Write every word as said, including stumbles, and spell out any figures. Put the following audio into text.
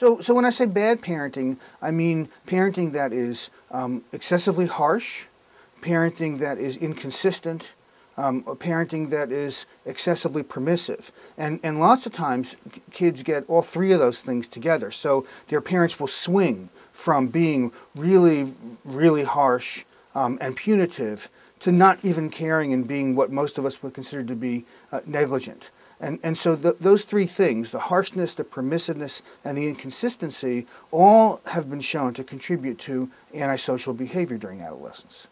So, so when I say bad parenting, I mean parenting that is um, excessively harsh, parenting that is inconsistent, um, parenting that is excessively permissive. And, and lots of times kids get all three of those things together. So their parents will swing from being really, really harsh um, and punitive to not even caring and being what most of us would consider to be uh, negligent. And, and so the, those three things, the harshness, the permissiveness, and the inconsistency, all have been shown to contribute to antisocial behavior during adolescence.